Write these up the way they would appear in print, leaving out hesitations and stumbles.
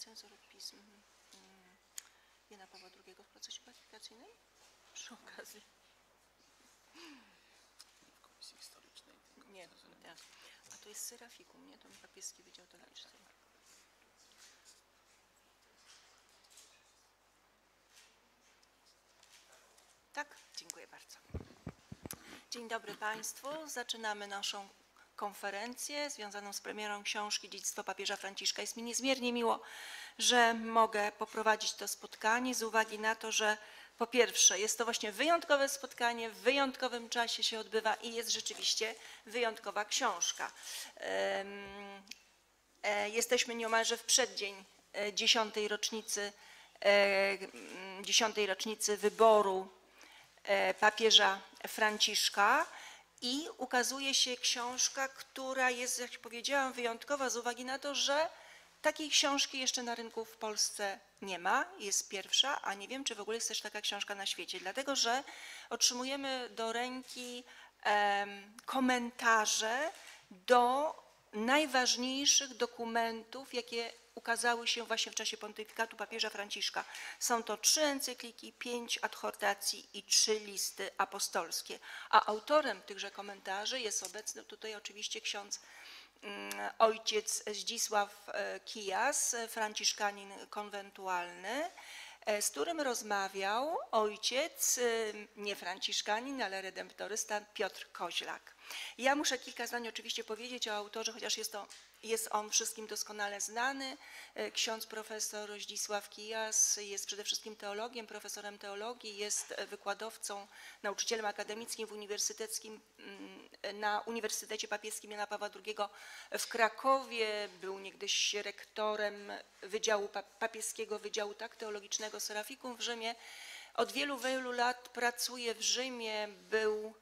cenzor pism Jana Pawła II w procesie beatyfikacyjnym? Przy okazji. W Komisji Historycznej. Nie, tak. A to jest Serafikum, nie? To papieski Wydział Teologiczny. Tak? Dziękuję bardzo. Dzień dobry Państwu. Zaczynamy naszą konferencję związaną z premierą książki Dziedzictwo papieża Franciszka. Jest mi niezmiernie miło, że mogę poprowadzić to spotkanie z uwagi na to, że po pierwsze jest to właśnie wyjątkowe spotkanie, w wyjątkowym czasie się odbywa i jest rzeczywiście wyjątkowa książka. Jesteśmy nieomalże w przeddzień 10. rocznicy wyboru papieża Franciszka i ukazuje się książka, która jest, jak powiedziałam, wyjątkowa z uwagi na to, że takiej książki jeszcze na rynku w Polsce nie ma, jest pierwsza, a nie wiem, czy w ogóle jest też taka książka na świecie, dlatego że otrzymujemy do ręki komentarze do najważniejszych dokumentów, jakie ukazały się właśnie w czasie pontyfikatu papieża Franciszka. Są to 3 encykliki, 5 adhortacji i 3 listy apostolskie. A autorem tychże komentarzy jest obecny tutaj oczywiście ksiądz ojciec Zdzisław Kijas, franciszkanin konwentualny, z którym rozmawiał ojciec, nie franciszkanin, ale redemptorysta Piotr Koźlak. Ja muszę kilka zdań oczywiście powiedzieć o autorze, chociaż jest on wszystkim doskonale znany. Ksiądz profesor Zdzisław Kijas jest przede wszystkim teologiem, profesorem teologii, jest wykładowcą, nauczycielem akademickim na Uniwersytecie Papieskim Jana Pawła II w Krakowie. Był niegdyś rektorem papieskiego Wydziału Teologicznego Serafikum w Rzymie. Od wielu, wielu lat pracuje w Rzymie, był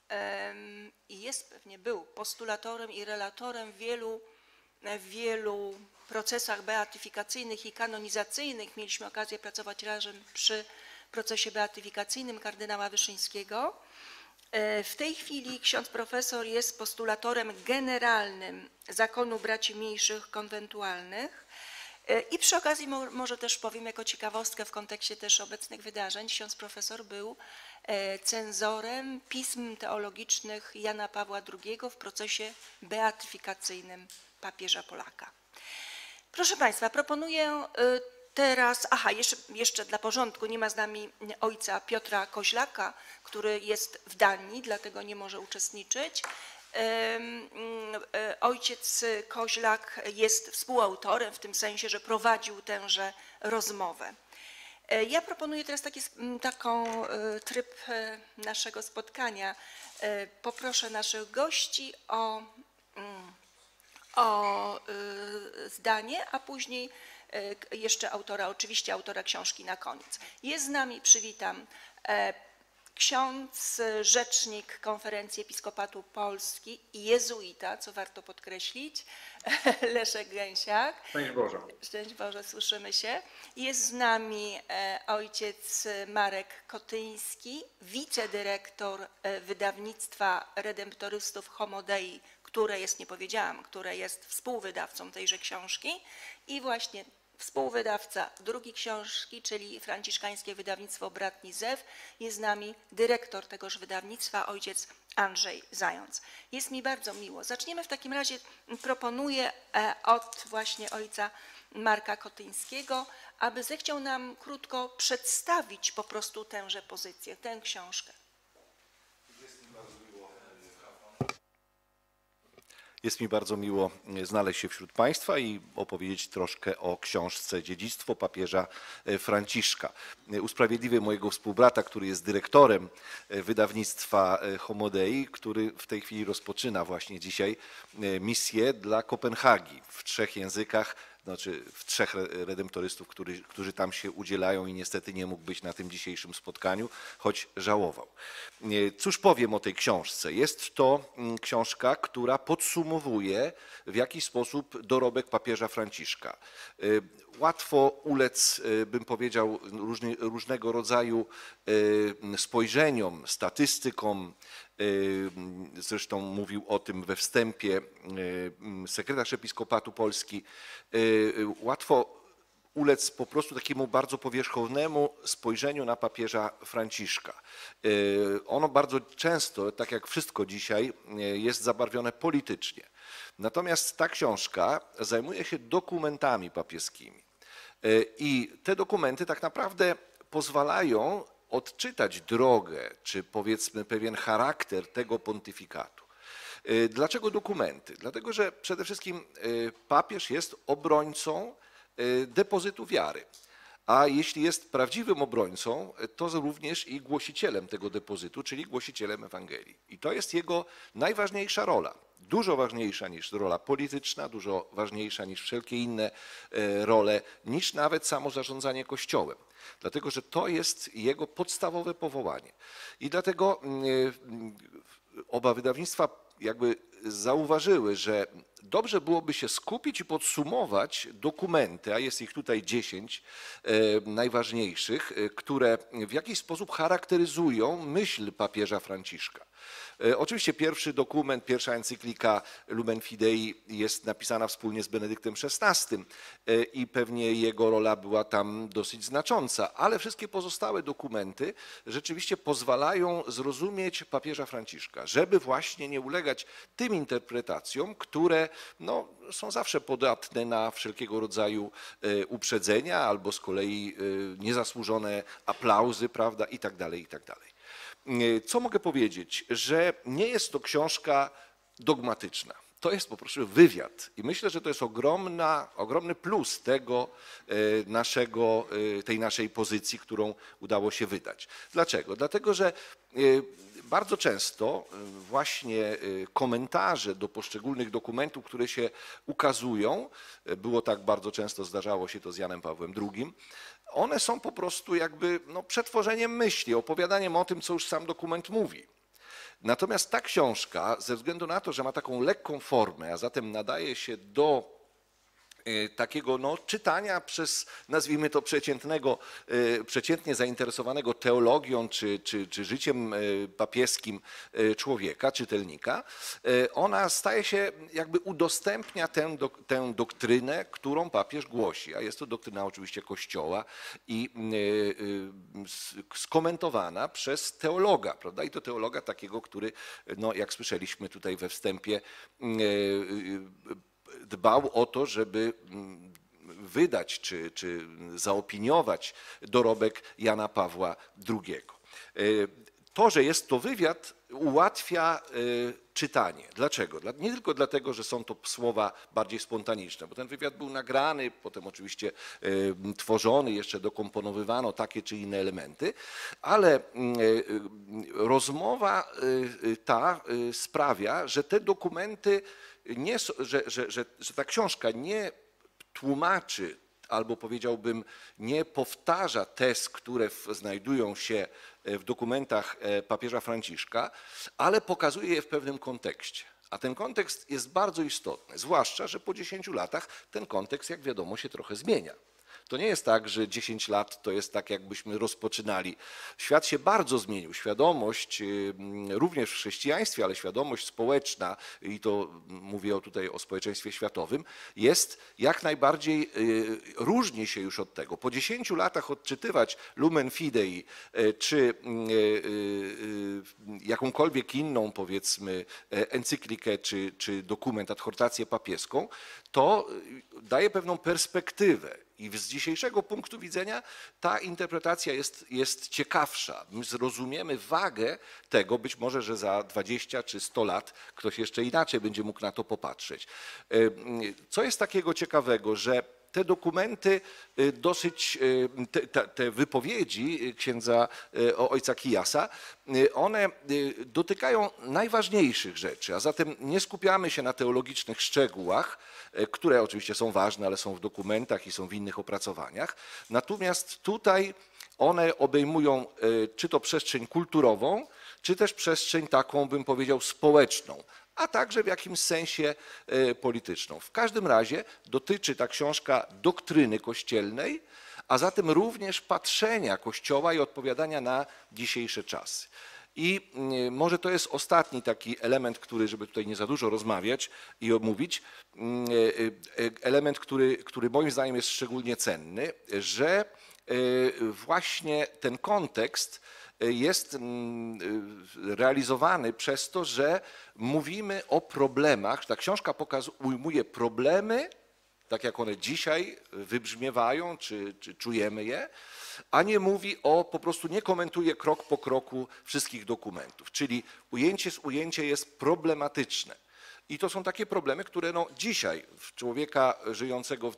postulatorem i relatorem w wielu procesach beatyfikacyjnych i kanonizacyjnych. Mieliśmy okazję pracować razem przy procesie beatyfikacyjnym kardynała Wyszyńskiego. W tej chwili ksiądz profesor jest postulatorem generalnym Zakonu Braci Mniejszych Konwentualnych. I przy okazji może też powiem jako ciekawostkę w kontekście też obecnych wydarzeń, ksiądz profesor był cenzorem pism teologicznych Jana Pawła II w procesie beatyfikacyjnym papieża Polaka. Proszę Państwa, proponuję teraz, jeszcze dla porządku, nie ma z nami ojca Piotra Koźlaka, który jest w Danii, dlatego nie może uczestniczyć. Ojciec Koźlak jest współautorem w tym sensie, że prowadził tęże rozmowę. Ja proponuję teraz taki tryb naszego spotkania. Poproszę naszych gości o zdanie, a później jeszcze oczywiście autora książki na koniec. Jest z nami, przywitam, ksiądz rzecznik Konferencji Episkopatu Polski i jezuita, co warto podkreślić, Leszek Gęsiak. Szczęść Boże. Szczęść Boże, słyszymy się. Jest z nami ojciec Marek Kotyński, wicedyrektor wydawnictwa redemptorystów Homo Dei, które jest, nie powiedziałam, które jest współwydawcą tejże książki i właśnie współwydawca drugiej książki, czyli franciszkańskie wydawnictwo Bratni Zew. Jest z nami dyrektor tegoż wydawnictwa, ojciec Andrzej Zając. Jest mi bardzo miło. Zaczniemy w takim razie, proponuję od właśnie ojca Marka Kotyńskiego, aby zechciał nam krótko przedstawić po prostu tęże pozycję, tę książkę. Jest mi bardzo miło znaleźć się wśród Państwa i opowiedzieć troszkę o książce Dziedzictwo papieża Franciszka. Usprawiedliwię mojego współbrata, który jest dyrektorem wydawnictwa Homo Dei, który w tej chwili rozpoczyna właśnie dzisiaj misję dla Kopenhagi w 3 językach, znaczy w 3 redemptorystów, którzy tam się udzielają i niestety nie mógł być na tym dzisiejszym spotkaniu, choć żałował. Cóż powiem o tej książce? Jest to książka, która podsumowuje w jakiś sposób dorobek papieża Franciszka. Łatwo ulec, bym powiedział, różnego rodzaju spojrzeniom, statystykom. Zresztą mówił o tym we wstępie sekretarz Episkopatu Polski. Łatwo ulec po prostu takiemu bardzo powierzchownemu spojrzeniu na papieża Franciszka. Ono bardzo często, tak jak wszystko dzisiaj, jest zabarwione politycznie. Natomiast ta książka zajmuje się dokumentami papieskimi. I te dokumenty tak naprawdę pozwalają odczytać drogę, czy powiedzmy pewien charakter tego pontyfikatu. Dlaczego dokumenty? Dlatego, że przede wszystkim papież jest obrońcą depozytu wiary. A jeśli jest prawdziwym obrońcą, to również i głosicielem tego depozytu, czyli głosicielem Ewangelii. I to jest jego najważniejsza rola. Dużo ważniejsza niż rola polityczna, dużo ważniejsza niż wszelkie inne role, niż nawet samo zarządzanie Kościołem. Dlatego, że to jest jego podstawowe powołanie. I dlatego oba wydawnictwa jakby zauważyły, że dobrze byłoby się skupić i podsumować dokumenty, a jest ich tutaj 10 najważniejszych, które w jakiś sposób charakteryzują myśl papieża Franciszka. Oczywiście pierwszy dokument, pierwsza encyklika Lumen Fidei jest napisana wspólnie z Benedyktem XVI i pewnie jego rola była tam dosyć znacząca, ale wszystkie pozostałe dokumenty rzeczywiście pozwalają zrozumieć papieża Franciszka, żeby właśnie nie ulegać tym interpretacjom, które no, są zawsze podatne na wszelkiego rodzaju uprzedzenia albo z kolei niezasłużone aplauzy, prawda, i tak dalej, i tak dalej. Co mogę powiedzieć? Że nie jest to książka dogmatyczna. To jest po prostu wywiad i myślę, że to jest ogromny plus tej naszej pozycji, którą udało się wydać. Dlaczego? Dlatego, że bardzo często właśnie komentarze do poszczególnych dokumentów, które się ukazują, było tak bardzo często, zdarzało się to z Janem Pawłem II, one są po prostu jakby przetworzeniem myśli, opowiadaniem o tym, co już sam dokument mówi. Natomiast ta książka, ze względu na to, że ma taką lekką formę, a zatem nadaje się do takiego czytania przez, nazwijmy to, przeciętnie zainteresowanego teologią czy życiem papieskim człowieka, czytelnika, ona staje się, jakby udostępnia tę doktrynę, którą papież głosi, a jest to doktryna oczywiście Kościoła i skomentowana przez teologa, prawda? I to teologa takiego, który, jak słyszeliśmy tutaj we wstępie, dbał o to, żeby wydać czy zaopiniować dorobek Jana Pawła II. To, że jest to wywiad, ułatwia czytanie. Dlaczego? Nie tylko dlatego, że są to słowa bardziej spontaniczne, bo ten wywiad był nagrany, potem oczywiście tworzony, jeszcze dokomponowywano takie czy inne elementy, ale rozmowa ta sprawia, że te dokumenty, że ta książka nie tłumaczy albo powiedziałbym nie powtarza tez, które znajdują się w dokumentach papieża Franciszka, ale pokazuje je w pewnym kontekście. A ten kontekst jest bardzo istotny, zwłaszcza, że po 10 latach ten kontekst, jak wiadomo, się trochę zmienia. To nie jest tak, że 10 lat to jest tak, jakbyśmy rozpoczynali. Świat się bardzo zmienił. Świadomość, również w chrześcijaństwie, ale świadomość społeczna, i to mówię tutaj o społeczeństwie światowym, jest jak najbardziej, różni się już od tego. Po 10 latach odczytywać Lumen Fidei, czy jakąkolwiek inną, powiedzmy, encyklikę, czy dokument, adhortację papieską, to daje pewną perspektywę. I z dzisiejszego punktu widzenia ta interpretacja jest ciekawsza. My zrozumiemy wagę tego, być może, że za 20 czy 100 lat ktoś jeszcze inaczej będzie mógł na to popatrzeć. Co jest takiego ciekawego, że te dokumenty dosyć, te wypowiedzi księdza ojca Kijasa, one dotykają najważniejszych rzeczy, a zatem nie skupiamy się na teologicznych szczegółach, które oczywiście są ważne, ale są w dokumentach i są w innych opracowaniach. Natomiast tutaj one obejmują czy to przestrzeń kulturową, czy też przestrzeń taką, bym powiedział, społeczną, a także w jakimś sensie polityczną. W każdym razie dotyczy ta książka doktryny kościelnej, a zatem również patrzenia Kościoła i odpowiadania na dzisiejsze czasy. I może to jest ostatni taki element, który, żeby tutaj nie za dużo rozmawiać i omówić, element, który moim zdaniem jest szczególnie cenny, że właśnie ten kontekst jest realizowany przez to, że mówimy o problemach, ta książka ujmuje problemy, tak jak one dzisiaj wybrzmiewają, czy czujemy je, a nie mówi po prostu nie komentuje krok po kroku wszystkich dokumentów. Czyli ujęcie jest problematyczne. I to są takie problemy, które dzisiaj człowieka żyjącego w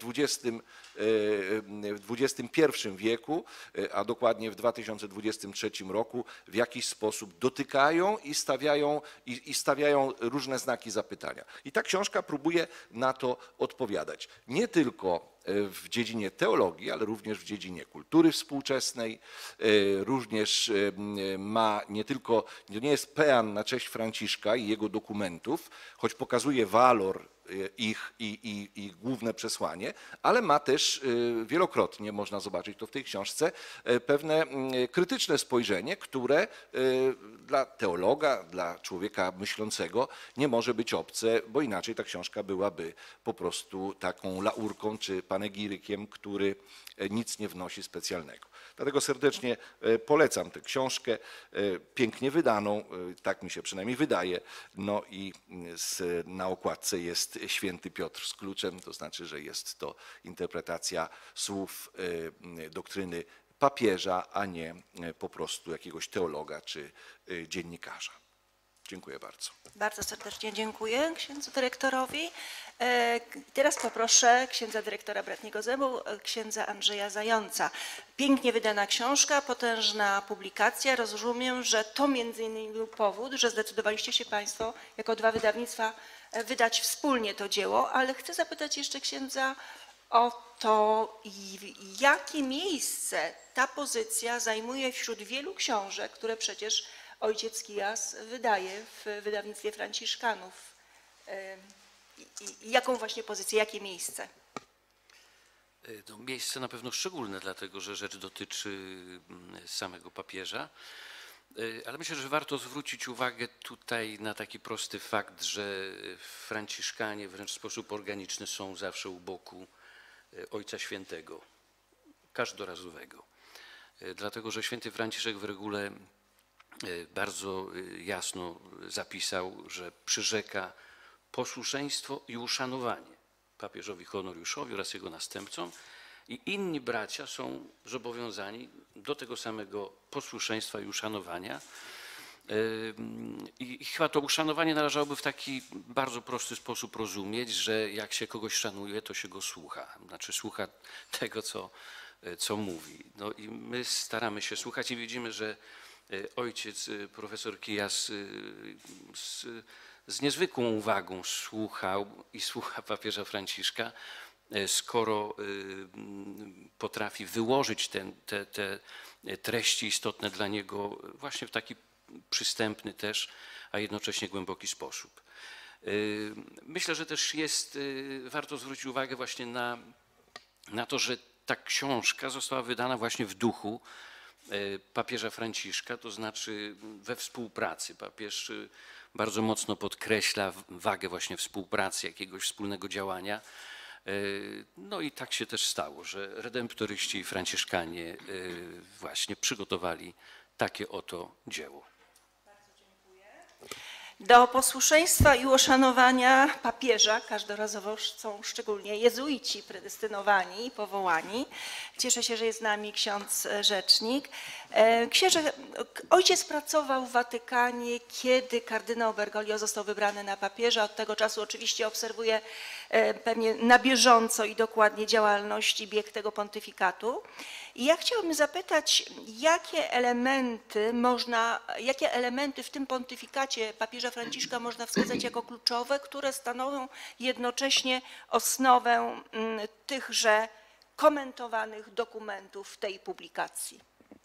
XXI wieku, a dokładnie w 2023 roku, w jakiś sposób dotykają i stawiają różne znaki zapytania. I ta książka próbuje na to odpowiadać. Nie tylko w dziedzinie teologii, ale również w dziedzinie kultury współczesnej. Również ma nie jest pean na cześć Franciszka i jego dokumentów, choć pokazuje walor ich i główne przesłanie, ale ma też wielokrotnie, można zobaczyć to w tej książce, pewne krytyczne spojrzenie, które dla teologa, dla człowieka myślącego nie może być obce, bo inaczej ta książka byłaby po prostu taką laurką czy panegirykiem, który nic nie wnosi specjalnego. Dlatego serdecznie polecam tę książkę, pięknie wydaną, tak mi się przynajmniej wydaje, no i na okładce jest święty Piotr z kluczem, to znaczy, że jest to interpretacja słów doktryny papieża, a nie po prostu jakiegoś teologa czy dziennikarza. Dziękuję bardzo. Bardzo serdecznie dziękuję księdzu dyrektorowi. Teraz poproszę księdza dyrektora Bratniego Zębu, księdza Andrzeja Zająca. Pięknie wydana książka, potężna publikacja. Rozumiem, że to między innymi był powód, że zdecydowaliście się Państwo jako dwa wydawnictwa wydać wspólnie to dzieło, ale chcę zapytać jeszcze księdza o to, jakie miejsce ta pozycja zajmuje wśród wielu książek, które przecież ojciec Kijas wydaje w wydawnictwie Franciszkanów. I jaką właśnie pozycję, jakie miejsce? No, miejsce na pewno szczególne, dlatego że rzecz dotyczy samego papieża, ale myślę, że warto zwrócić uwagę tutaj na taki prosty fakt, że Franciszkanie wręcz w sposób organiczny są zawsze u boku Ojca Świętego, każdorazowego. Dlatego że święty Franciszek w regule bardzo jasno zapisał, że przyrzeka posłuszeństwo i uszanowanie papieżowi Honoriuszowi oraz jego następcom i inni bracia są zobowiązani do tego samego posłuszeństwa i uszanowania. I chyba to uszanowanie należałoby w taki bardzo prosty sposób rozumieć, że jak się kogoś szanuje, to się go słucha. Znaczy słucha tego, co mówi. No i my staramy się słuchać i widzimy, że ojciec profesor Kijas z niezwykłą uwagą słuchał i słucha papieża Franciszka, skoro potrafi wyłożyć te treści istotne dla niego właśnie w taki przystępny też, a jednocześnie głęboki sposób. Myślę, że też warto zwrócić uwagę właśnie na to, że ta książka została wydana właśnie w duchu papieża Franciszka, to znaczy we współpracy. Papież bardzo mocno podkreśla wagę właśnie współpracy, jakiegoś wspólnego działania. No i tak się też stało, że redemptoryści i franciszkanie właśnie przygotowali takie oto dzieło. Do posłuszeństwa i uszanowania papieża każdorazowo są szczególnie jezuici predestynowani i powołani. Cieszę się, że jest z nami ksiądz rzecznik. Księże, ojciec pracował w Watykanie, kiedy kardynał Bergoglio został wybrany na papieża. Od tego czasu oczywiście obserwuje pewnie na bieżąco i dokładnie działalność i bieg tego pontyfikatu. I ja chciałabym zapytać, jakie elementy w tym pontyfikacie papieża Franciszka można wskazać jako kluczowe, które stanowią jednocześnie osnowę tychże komentowanych dokumentów w tej publikacji?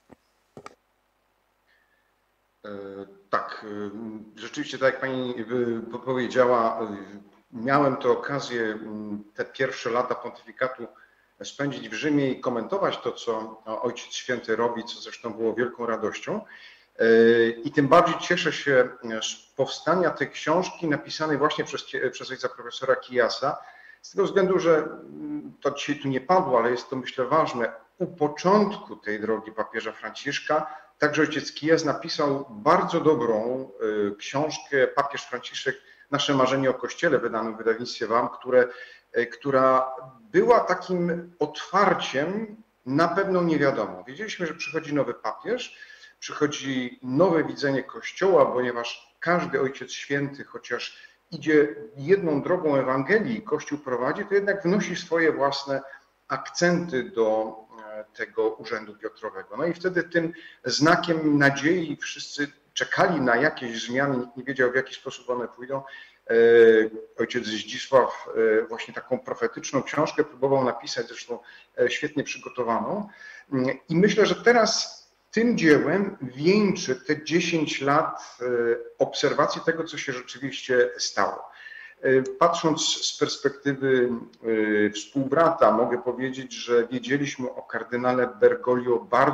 Tak, rzeczywiście tak jak pani powiedziała, miałem tę okazję te pierwsze lata pontyfikatu spędzić w Rzymie i komentować to, co Ojciec Święty robi, co zresztą było wielką radością. I tym bardziej cieszę się z powstania tej książki napisanej właśnie przez ojca profesora Kijasa, z tego względu, że to dzisiaj tu nie padło, ale jest to, myślę, ważne. U początku tej drogi papieża Franciszka także ojciec Kijas napisał bardzo dobrą książkę Papież Franciszek, Nasze marzenie o Kościele, wydaną w wydawnictwie WAM, która była takim otwarciem na pewną niewiadomą. Wiedzieliśmy, że przychodzi nowy papież, przychodzi nowe widzenie Kościoła, ponieważ każdy Ojciec Święty, chociaż idzie jedną drogą Ewangelii, Kościół prowadzi, to jednak wnosi swoje własne akcenty do tego urzędu Piotrowego. No i wtedy tym znakiem nadziei wszyscy czekali na jakieś zmiany, nikt nie wiedział, w jaki sposób one pójdą. Ojciec Zdzisław właśnie taką profetyczną książkę próbował napisać, zresztą świetnie przygotowaną. I myślę, że teraz tym dziełem wieńczy te 10 lat obserwacji tego, co się rzeczywiście stało. Patrząc z perspektywy współbrata, mogę powiedzieć, że wiedzieliśmy o kardynale Bergoglio bardzo,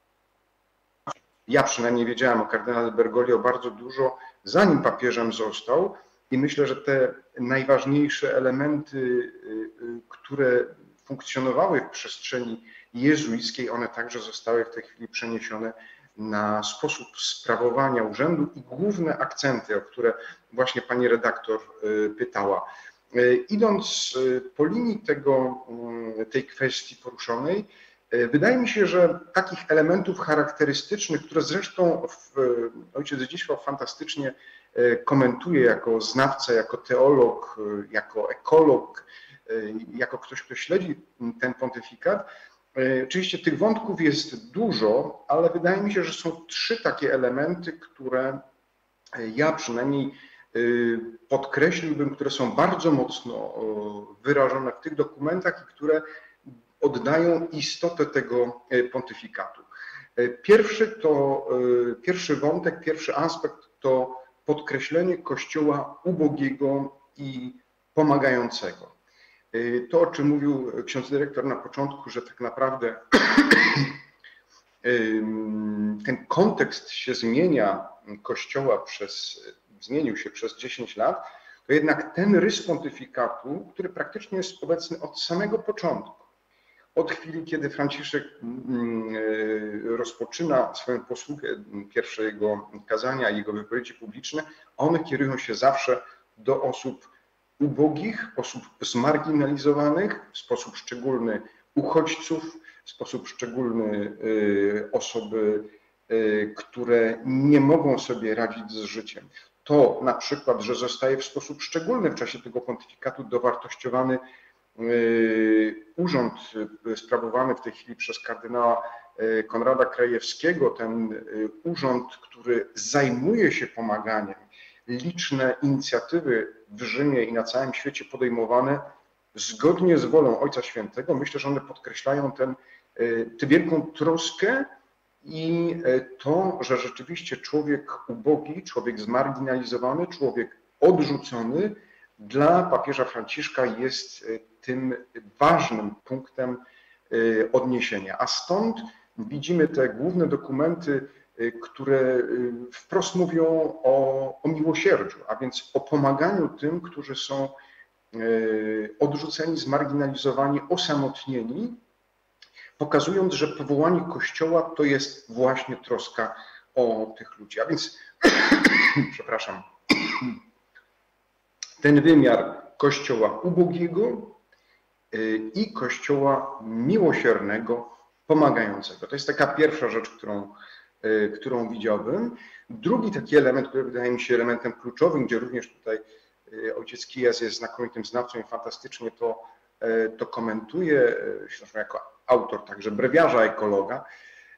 ja przynajmniej wiedziałem o kardynale Bergoglio bardzo dużo, zanim papieżem został, i myślę, że te najważniejsze elementy, które funkcjonowały w przestrzeni jezuickiej, one także zostały w tej chwili przeniesione na sposób sprawowania urzędu i główne akcenty, o które właśnie pani redaktor pytała. Idąc po linii tej kwestii poruszonej, wydaje mi się, że takich elementów charakterystycznych, które zresztą ojciec Zdzisław fantastycznie komentuje jako znawca, jako teolog, jako ekolog, jako ktoś, kto śledzi ten pontyfikat. Oczywiście tych wątków jest dużo, ale wydaje mi się, że są 3 takie elementy, które ja przynajmniej podkreśliłbym, które są bardzo mocno wyrażone w tych dokumentach i które oddają istotę tego pontyfikatu. Pierwszy wątek, pierwszy aspekt to podkreślenie Kościoła ubogiego i pomagającego. To, o czym mówił ksiądz dyrektor na początku, że tak naprawdę ten kontekst się zmienia Kościoła zmienił się przez 10 lat, to jednak ten rys pontyfikatu, który praktycznie jest obecny od samego początku, od chwili, kiedy Franciszek rozpoczyna swoją posługę, pierwsze jego kazania, jego wypowiedzi publiczne, one kierują się zawsze do osób ubogich, osób zmarginalizowanych, w sposób szczególny uchodźców, w sposób szczególny osoby, które nie mogą sobie radzić z życiem. To na przykład, że zostaje w sposób szczególny w czasie tego pontyfikatu dowartościowany urząd sprawowany w tej chwili przez kardynała Konrada Krajewskiego, ten urząd, który zajmuje się pomaganiem, liczne inicjatywy w Rzymie i na całym świecie podejmowane zgodnie z wolą Ojca Świętego. Myślę, że one podkreślają tę wielką troskę i to, że rzeczywiście człowiek ubogi, człowiek zmarginalizowany, człowiek odrzucony dla papieża Franciszka jest tym ważnym punktem odniesienia. A stąd widzimy te główne dokumenty, które wprost mówią o miłosierdziu, a więc o pomaganiu tym, którzy są odrzuceni, zmarginalizowani, osamotnieni, pokazując, że powołanie Kościoła to jest właśnie troska o tych ludzi. A więc, przepraszam, ten wymiar Kościoła ubogiego i Kościoła miłosiernego, pomagającego. To jest taka pierwsza rzecz, którą widziałbym. Drugi taki element, który wydaje mi się elementem kluczowym, gdzie również tutaj ojciec Kijas jest znakomitym znawcą i fantastycznie to komentuje, zresztą jako autor także brewiarza ekologa,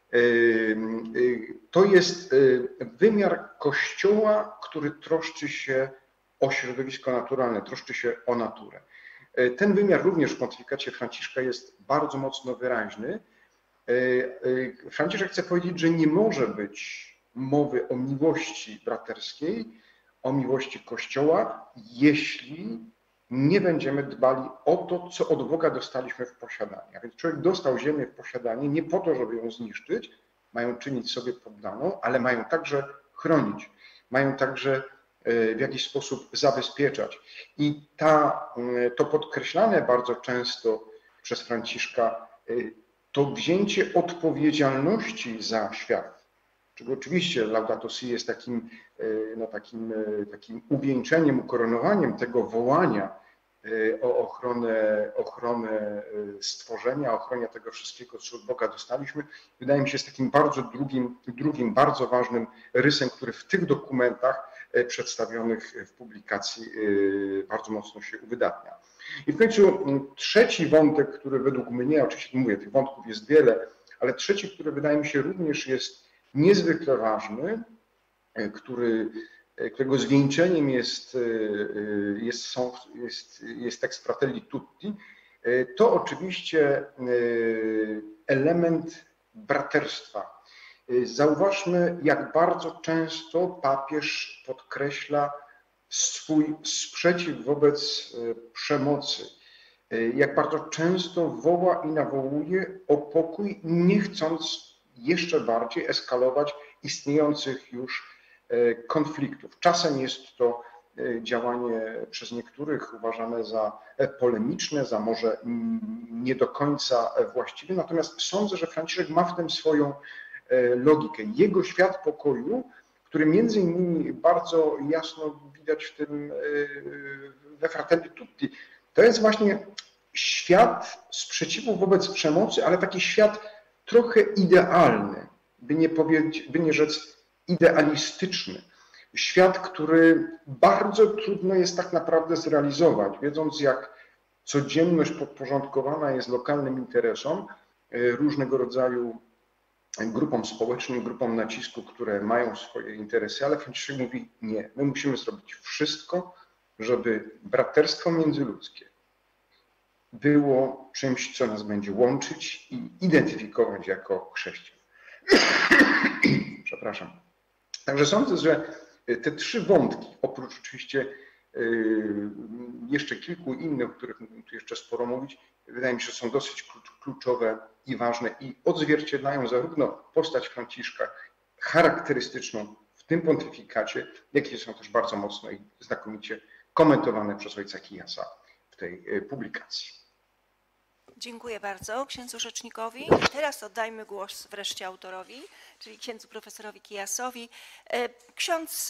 to jest wymiar Kościoła, który troszczy się o środowisko naturalne, troszczy się o naturę. Ten wymiar również w pontyfikacie Franciszka jest bardzo mocno wyraźny. Franciszek chce powiedzieć, że nie może być mowy o miłości braterskiej, o miłości Kościoła, jeśli nie będziemy dbali o to, co od Boga dostaliśmy w posiadanie. A więc człowiek dostał ziemię w posiadanie nie po to, żeby ją zniszczyć, mają czynić sobie poddaną, ale mają także chronić, mają także w jakiś sposób zabezpieczać. I to podkreślane bardzo często przez Franciszka, to wzięcie odpowiedzialności za świat, czego oczywiście Laudato Si jest takim uwieńczeniem, ukoronowaniem tego wołania o ochronę stworzenia, ochronę tego wszystkiego, co od Boga dostaliśmy, wydaje mi się, jest takim bardzo drugim bardzo ważnym rysem, który w tych dokumentach przedstawionych w publikacji bardzo mocno się uwydatnia. I w końcu trzeci wątek, który według mnie, oczywiście mówię, tych wątków jest wiele, ale trzeci, który wydaje mi się również jest niezwykle ważny, którego zwieńczeniem jest tekst Fratelli Tutti, to oczywiście element braterstwa. Zauważmy, jak bardzo często papież podkreśla swój sprzeciw wobec przemocy, jak bardzo często woła i nawołuje o pokój, nie chcąc jeszcze bardziej eskalować istniejących już konfliktów. Czasem jest to działanie przez niektórych uważane za polemiczne, za może nie do końca właściwe, natomiast sądzę, że Franciszek ma w tym swoją logikę. Jego świat pokoju, który między innymi bardzo jasno widać w tym we Fratelli Tutti, to jest właśnie świat sprzeciwu wobec przemocy, ale taki świat trochę idealny, by nie rzec idealistyczny. Świat, który bardzo trudno jest tak naprawdę zrealizować, wiedząc jak codzienność podporządkowana jest lokalnym interesom, różnego rodzaju grupom społecznym, grupom nacisku, które mają swoje interesy, ale Franciszek mówi nie, my musimy zrobić wszystko, żeby braterstwo międzyludzkie było czymś, co nas będzie łączyć i identyfikować jako chrześcijan. Przepraszam. Także sądzę, że te trzy wątki, oprócz oczywiście jeszcze kilku innych, o których mógłbym tu jeszcze sporo mówić, wydaje mi się, że są dosyć kluczowe i ważne i odzwierciedlają zarówno postać Franciszka charakterystyczną w tym pontyfikacie, jak i są też bardzo mocno i znakomicie komentowane przez ojca Kijasa w tej publikacji. Dziękuję bardzo księdzu rzecznikowi. Teraz oddajmy głos wreszcie autorowi, czyli księdzu profesorowi Kijasowi. Ksiądz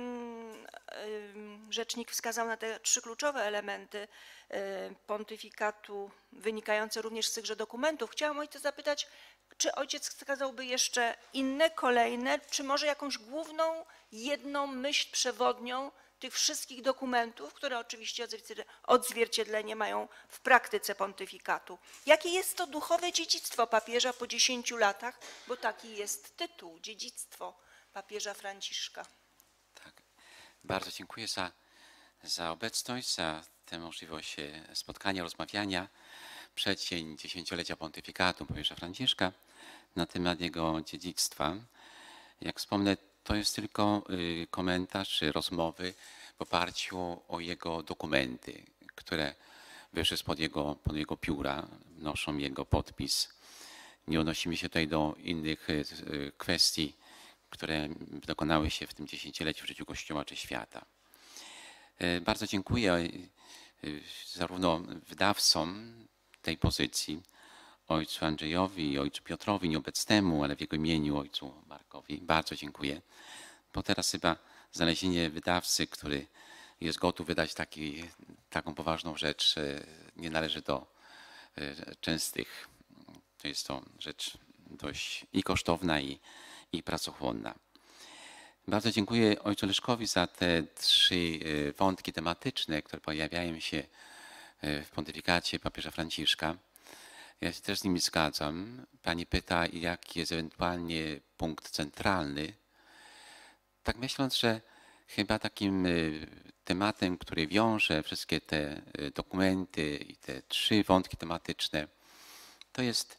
rzecznik wskazał na te trzy kluczowe elementy pontyfikatu, wynikające również z tychże dokumentów. Chciałam ojca zapytać, czy ojciec wskazałby jeszcze inne, kolejne, czy może jakąś główną, jedną myśl przewodnią tych wszystkich dokumentów, które oczywiście odzwierciedlenie mają w praktyce pontyfikatu. Jakie jest to duchowe dziedzictwo papieża po 10 latach, bo taki jest tytuł, dziedzictwo papieża Franciszka. Tak. Bardzo dziękuję za obecność, za tę możliwość spotkania, rozmawiania w przeddzień dziesięciolecia pontyfikatu papieża Franciszka na temat jego dziedzictwa. Jak wspomnę, to jest tylko komentarz czy rozmowy w oparciu o jego dokumenty, które wyszły spod jego pióra, noszą jego podpis. Nie odnosimy się tutaj do innych kwestii, które dokonały się w tym dziesięcioleciu w życiu Kościoła czy świata. Bardzo dziękuję zarówno wydawcom tej pozycji, ojcu Andrzejowi i ojcu Piotrowi, nieobecnemu, ale w jego imieniu ojcu Markowi. Bardzo dziękuję, bo teraz chyba znalezienie wydawcy, który jest gotów wydać taką poważną rzecz, nie należy do częstych. To jest to rzecz dość i kosztowna, i pracochłonna. Bardzo dziękuję ojcu Leszkowi za te trzy wątki tematyczne, które pojawiają się w pontyfikacie papieża Franciszka. Ja się też z nimi zgadzam. Pani pyta, jaki jest ewentualnie punkt centralny. Tak myśląc, że chyba takim tematem, który wiąże wszystkie te dokumenty i te trzy wątki tematyczne, to jest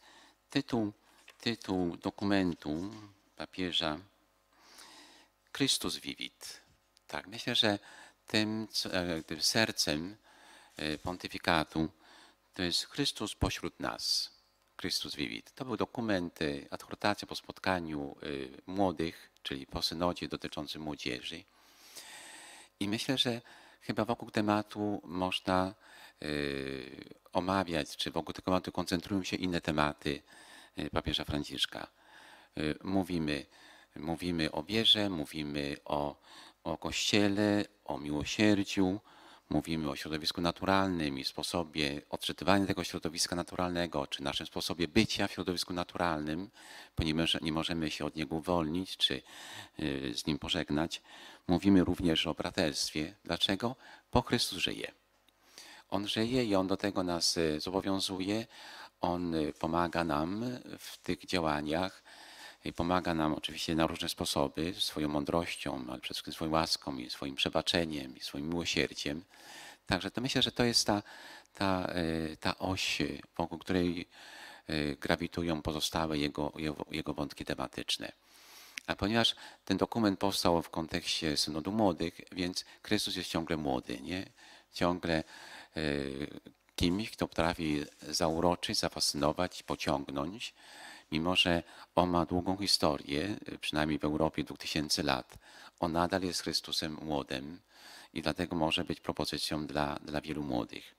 tytuł dokumentu papieża Christus Vivit. Tak, myślę, że tym sercem pontyfikatu to jest Chrystus pośród nas. Christus Vivit. To był dokument, adhortacja po spotkaniu młodych, czyli po synodzie dotyczącym młodzieży. I myślę, że chyba wokół tematu można omawiać, czy wokół tego tematu koncentrują się inne tematy papieża Franciszka. Mówimy o wierze, mówimy o Kościele, o miłosierdziu, mówimy o środowisku naturalnym i sposobie odczytywania tego środowiska naturalnego, czy naszym sposobie bycia w środowisku naturalnym, ponieważ nie możemy się od niego uwolnić, czy z nim pożegnać. Mówimy również o braterstwie. Dlaczego? Bo Chrystus żyje. On żyje i On do tego nas zobowiązuje. On pomaga nam w tych działaniach. Pomaga nam oczywiście na różne sposoby, swoją mądrością, ale przede wszystkim swoją łaską i swoim przebaczeniem i swoim miłosierdziem. Także to myślę, że to jest ta oś, wokół której grawitują pozostałe jego wątki tematyczne. A ponieważ ten dokument powstał w kontekście Synodu Młodych, więc Chrystus jest ciągle młody, nie? Ciągle kimś, kto potrafi zauroczyć, zafascynować, pociągnąć. Mimo że on ma długą historię, przynajmniej w Europie 2000 lat, on nadal jest Chrystusem młodym i dlatego może być propozycją dla wielu młodych.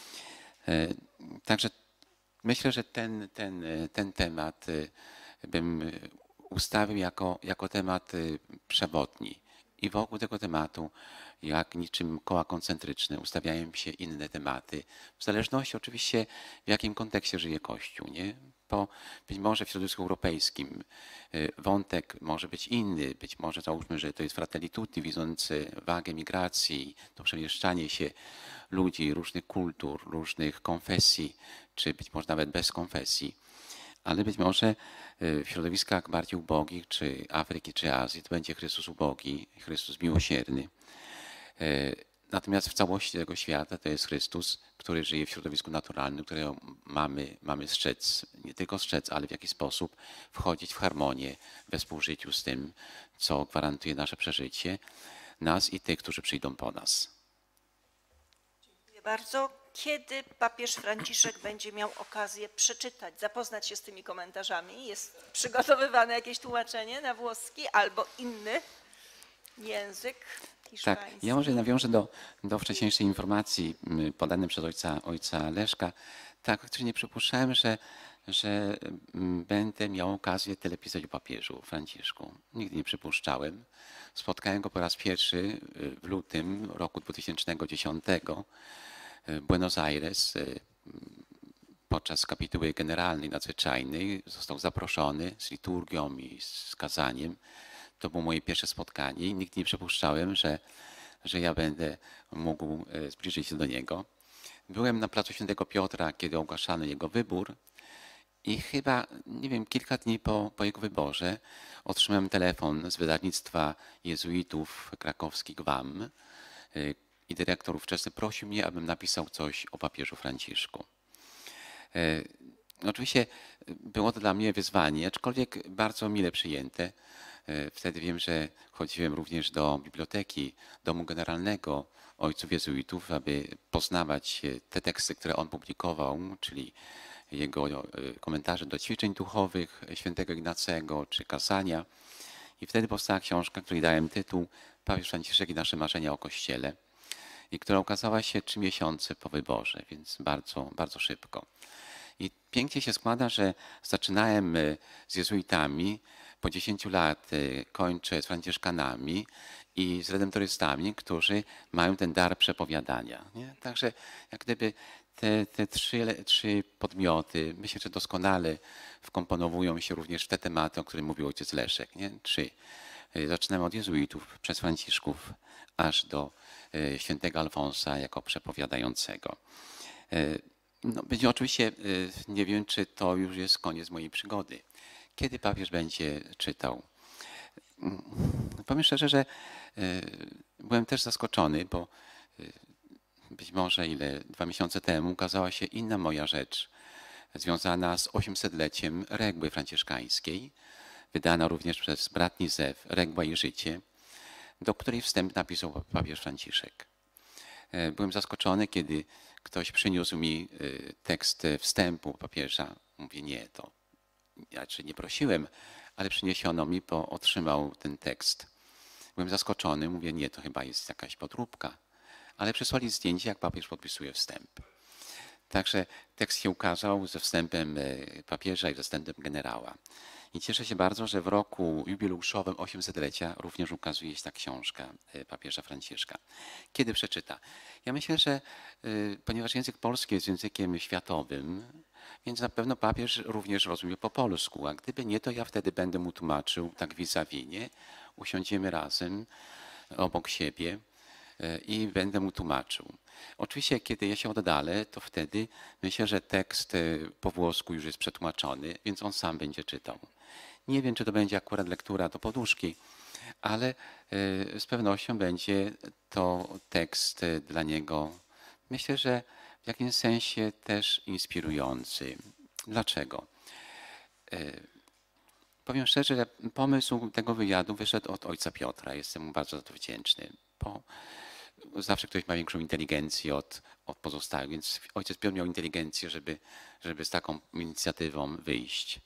Także myślę, że ten temat bym ustawił jako temat przewodni. I wokół tego tematu, jak niczym koła koncentryczne, ustawiają się inne tematy, w zależności oczywiście w jakim kontekście żyje Kościół, nie? Bo być może w środowisku europejskim wątek może być inny, być może załóżmy, że to jest Fratelli Tutti, widząc wagę migracji, to przemieszczanie się ludzi różnych kultur, różnych konfesji, czy być może nawet bez konfesji, ale być może w środowiskach bardziej ubogich, czy Afryki, czy Azji, to będzie Chrystus ubogi, Chrystus miłosierny. Natomiast w całości tego świata to jest Chrystus, który żyje w środowisku naturalnym, którego mamy strzec, nie tylko strzec, ale w jakiś sposób wchodzić w harmonię we współżyciu z tym, co gwarantuje nasze przeżycie, nas i tych, którzy przyjdą po nas. Dziękuję bardzo. Kiedy papież Franciszek będzie miał okazję przeczytać, zapoznać się z tymi komentarzami? Jest przygotowywane jakieś tłumaczenie na włoski albo inny język hiszpański? Tak, ja może nawiążę do wcześniejszej informacji podanej przez ojca Leszka. Tak, faktycznie nie przypuszczałem, że będę miał okazję tyle pisać o papieżu Franciszku. Nigdy nie przypuszczałem. Spotkałem go po raz pierwszy w lutym roku 2010 w Buenos Aires podczas kapituły generalnej nadzwyczajnej. Został zaproszony z liturgią i z kazaniem. To było moje pierwsze spotkanie i nigdy nie przypuszczałem, że ja będę mógł zbliżyć się do niego. Byłem na placu Świętego Piotra, kiedy ogłaszano jego wybór i chyba, nie wiem, kilka dni po jego wyborze otrzymałem telefon z wydawnictwa jezuitów krakowskich WAM i dyrektor ówczesny prosił mnie, abym napisał coś o papieżu Franciszku. Oczywiście było to dla mnie wyzwanie, aczkolwiek bardzo mile przyjęte. Wtedy wiem, że chodziłem również do biblioteki Domu Generalnego ojców jezuitów, aby poznawać te teksty, które on publikował, czyli jego komentarze do ćwiczeń duchowych świętego Ignacego czy kazania. I wtedy powstała książka, której dałem tytuł Papież Franciszek i nasze marzenia o Kościele, i która ukazała się 3 miesiące po wyborze, więc bardzo, bardzo szybko. I pięknie się składa, że zaczynałem z jezuitami, po 10 lat kończę z franciszkanami i z redemptorystami, którzy mają ten dar przepowiadania. Nie? Także jak gdyby te trzy podmioty, myślę, że doskonale wkomponowują się również w te tematy, o których mówił ojciec Leszek. Nie? Zaczynamy od jezuitów, przez Franciszków, aż do świętego Alfonsa jako przepowiadającego. No, będzie oczywiście, nie wiem, czy to już jest koniec mojej przygody. Kiedy papież będzie czytał? Powiem szczerze, że byłem też zaskoczony, bo być może 2 miesiące temu ukazała się inna moja rzecz związana z 800-leciem Regły franciszkańskiej, wydana również przez brat Nizew, Regła i życie, do której wstęp napisał papież Franciszek. Byłem zaskoczony, kiedy ktoś przyniósł mi tekst wstępu papieża Mówię, nie, to znaczy nie prosiłem, ale przyniesiono mi, bo otrzymał ten tekst. Byłem zaskoczony, mówię, nie, to chyba jest jakaś podróbka. Ale przysłali zdjęcie, jak papież podpisuje wstęp. Także tekst się ukazał ze wstępem papieża i ze wstępem generała. I cieszę się bardzo, że w roku jubileuszowym 800-lecia również ukazuje się ta książka papieża Franciszka. Kiedy przeczyta? Ja myślę, że ponieważ język polski jest językiem światowym, więc na pewno papież również rozumie po polsku, a gdyby nie, to ja wtedy będę mu tłumaczył tak vis-a-vis, nie? Usiądziemy razem obok siebie i będę mu tłumaczył. Oczywiście, kiedy ja się oddalę, to wtedy myślę, że tekst po włosku już jest przetłumaczony, więc on sam będzie czytał. Nie wiem, czy to będzie akurat lektura do poduszki, ale z pewnością będzie to tekst dla niego, myślę, że w jakimś sensie też inspirujący. Dlaczego? Powiem szczerze, że pomysł tego wywiadu wyszedł od ojca Piotra. Jestem mu bardzo za to wdzięczny. Bo zawsze ktoś ma większą inteligencję od pozostałych, więc ojciec Piotr miał inteligencję, żeby z taką inicjatywą wyjść.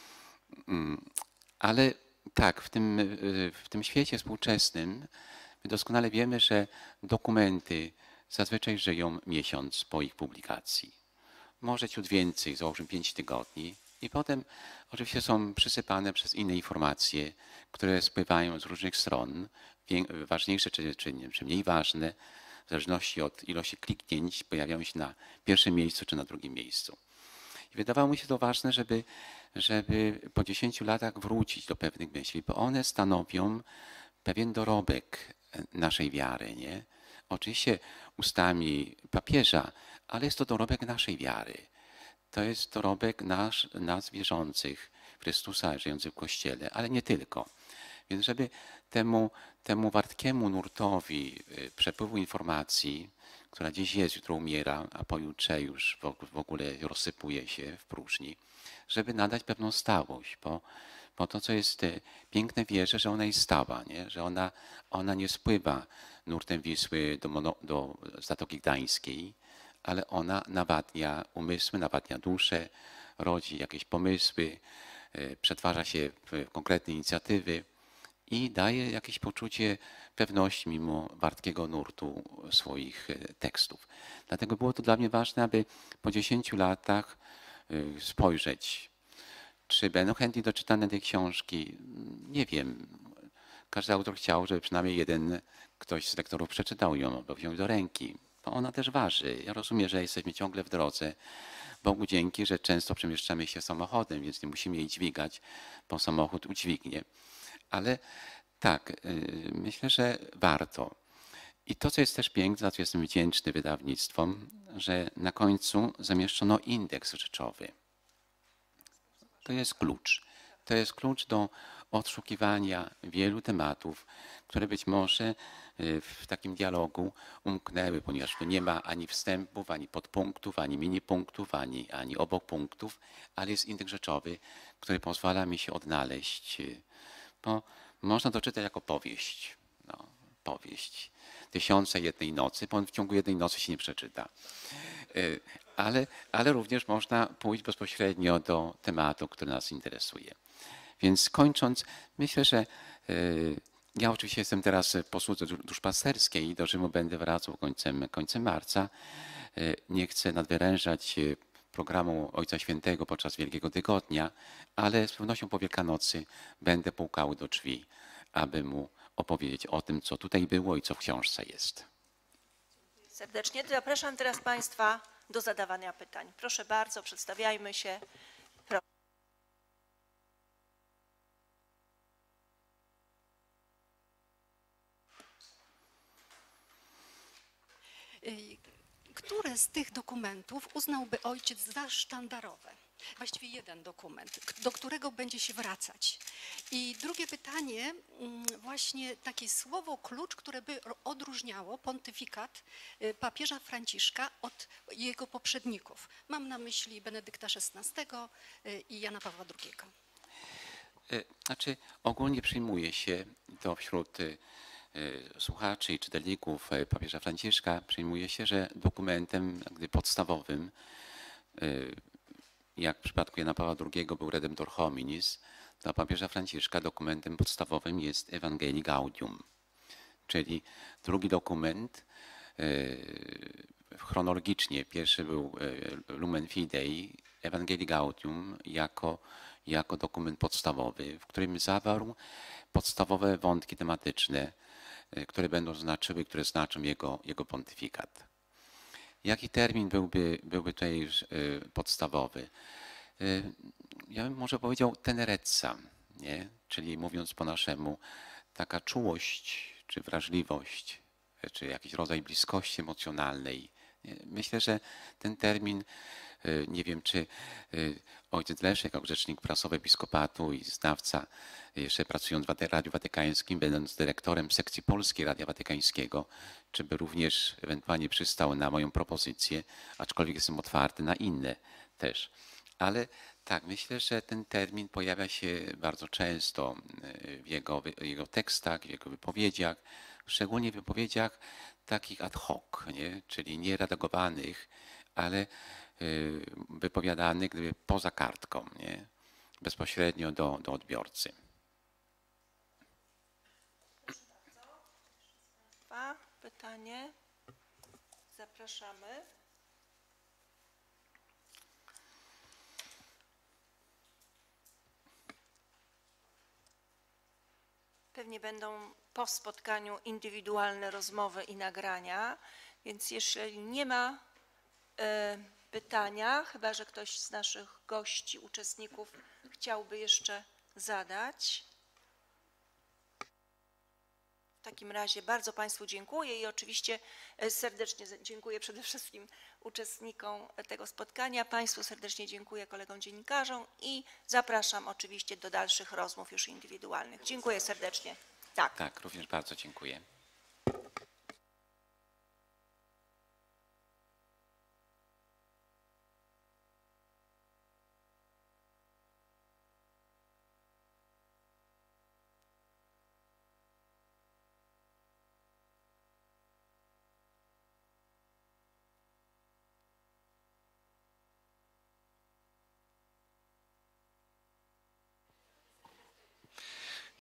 Ale tak, w tym świecie współczesnym my doskonale wiemy, że dokumenty zazwyczaj żyją miesiąc po ich publikacji. Może ciut więcej, załóżmy 5 tygodni. I potem oczywiście są przysypane przez inne informacje, które spływają z różnych stron, ważniejsze czy mniej ważne, w zależności od ilości kliknięć, pojawiają się na pierwszym miejscu czy na drugim miejscu. I wydawało mi się to ważne, żeby po 10 latach wrócić do pewnych myśli, bo one stanowią pewien dorobek naszej wiary, nie? Oczywiście ustami papieża, ale jest to dorobek naszej wiary. To jest dorobek nas wierzących w Chrystusa, żyjących w Kościele, ale nie tylko. Więc żeby temu wartkiemu nurtowi przepływu informacji, która dziś jest, jutro umiera, a pojutrze już w ogóle rozsypuje się w próżni, żeby nadać pewną stałość, bo to, co jest piękne w wierze, że ona jest stała, nie? Że ona nie spływa nurtem Wisły do Zatoki Gdańskiej, ale ona nawadnia umysły, nawadnia duszę, rodzi jakieś pomysły, przetwarza się w konkretne inicjatywy i daje jakieś poczucie pewności mimo wartkiego nurtu swoich tekstów. Dlatego było to dla mnie ważne, aby po 10 latach spojrzeć, czy będą chętni doczytane tej książki. Nie wiem. Każdy autor chciał, żeby przynajmniej jeden ktoś z lektorów przeczytał ją albo wziął do ręki. Bo ona też waży. Ja rozumiem, że jesteśmy ciągle w drodze. Bogu dzięki, że często przemieszczamy się samochodem, więc nie musimy jej dźwigać, bo samochód udźwignie. Ale tak, myślę, że warto. I to, co jest też piękne, za co jestem wdzięczny wydawnictwom, że na końcu zamieszczono indeks rzeczowy. To jest klucz. To jest klucz do odszukiwania wielu tematów, które być może w takim dialogu umknęły, ponieważ tu nie ma ani wstępów, ani podpunktów, ani minipunktów, ani obok punktów, ale jest indeks rzeczowy, który pozwala mi się odnaleźć, bo można to czytać jako powieść. No, powieść. 1001 nocy, bo on w ciągu jednej nocy się nie przeczyta. Ale również można pójść bezpośrednio do tematu, który nas interesuje. Więc kończąc, myślę, że ja oczywiście jestem teraz po służbie duszpasterskiej i do Rzymu będę wracał końcem marca. Nie chcę nadwyrężać programu Ojca Świętego podczas Wielkiego Tygodnia, ale z pewnością po Wielkanocy będę pukał do drzwi, aby mu opowiedzieć o tym, co tutaj było i co w książce jest. Serdecznie zapraszam teraz Państwa do zadawania pytań. Proszę bardzo, przedstawiajmy się. Które z tych dokumentów uznałby ojciec za sztandarowe? Właściwie jeden dokument, do którego będzie się wracać. I drugie pytanie, właśnie takie słowo klucz, które by odróżniało pontyfikat papieża Franciszka od jego poprzedników. Mam na myśli Benedykta XVI i Jana Pawła II. Znaczy, ogólnie przyjmuje się to wśród słuchaczy i czytelników papieża Franciszka, przyjmuje się, że dokumentem podstawowym jak w przypadku Jana Pawła II był Redemptor Hominis, dla papieża Franciszka dokumentem podstawowym jest Ewangelii Gaudium, czyli drugi dokument. Chronologicznie pierwszy był Lumen Fidei, Ewangelii Gaudium jako dokument podstawowy, w którym zawarł podstawowe wątki tematyczne, które będą znaczyły, które znaczą jego pontyfikat. Jaki termin byłby tutaj podstawowy? Ja bym może powiedział tenerezza, nie? Czyli mówiąc po naszemu, taka czułość czy wrażliwość, czy jakiś rodzaj bliskości emocjonalnej. Myślę, że ten termin, nie wiem, czy ojciec Leszek, jako rzecznik prasowy episkopatu i znawca, jeszcze pracując w Radiu Watykańskim, będąc dyrektorem sekcji polskiej Radia Watykańskiego, czy by również ewentualnie przystał na moją propozycję, aczkolwiek jestem otwarty na inne też. Ale tak, myślę, że ten termin pojawia się bardzo często w jego tekstach, w jego wypowiedziach, szczególnie w wypowiedziach takich ad hoc, nie? Czyli nie redagowanych, ale wypowiadanych gdyby poza kartką, nie? Bezpośrednio do odbiorcy. Pytanie. Zapraszamy. Pewnie będą po spotkaniu indywidualne rozmowy i nagrania, więc jeżeli nie ma pytania, chyba że ktoś z naszych gości, uczestników chciałby jeszcze zadać. W takim razie bardzo Państwu dziękuję i oczywiście serdecznie dziękuję przede wszystkim uczestnikom tego spotkania. Państwu serdecznie dziękuję, kolegom dziennikarzom i zapraszam oczywiście do dalszych rozmów już indywidualnych. Dziękuję serdecznie. Tak, również bardzo dziękuję.